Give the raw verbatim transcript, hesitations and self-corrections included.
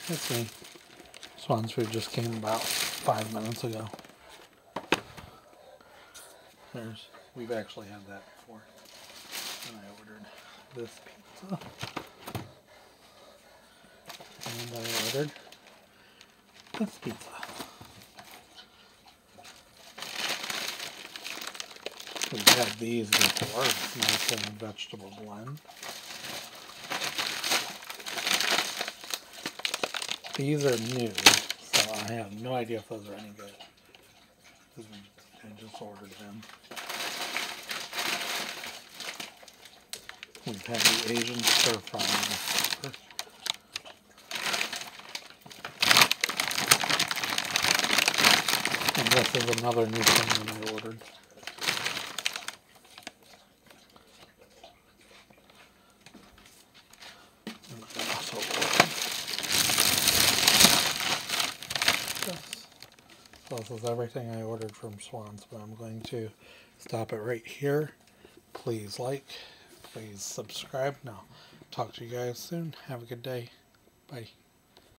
It's me. Swan's food just came about five minutes ago. There's, we've actually had that before. And I ordered this pizza. And I ordered this pizza. We've had these before. It's nice and vegetable blend. These are new, so I have no idea if those are any good. I just ordered them. We've had the Asian stir fry before. And this is another new thing that I ordered. And I also ordered this. So this is everything I ordered from Schwans, but I'm going to stop it right here. Please like, please subscribe. Now, talk to you guys soon. Have a good day. Bye.